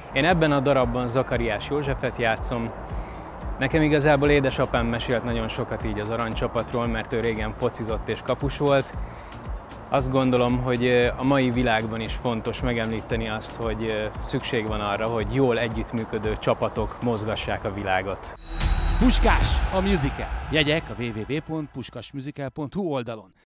Én ebben a darabban Zakariás Józsefet játszom. Nekem igazából édesapám mesélt nagyon sokat így az aranycsapatról, mert ő régen focizott és kapus volt. Azt gondolom, hogy a mai világban is fontos megemlíteni azt, hogy szükség van arra, hogy jól együttműködő csapatok mozgassák a világot. Puskás, a musical. Jegyek a www.puskasmusical.hu oldalon.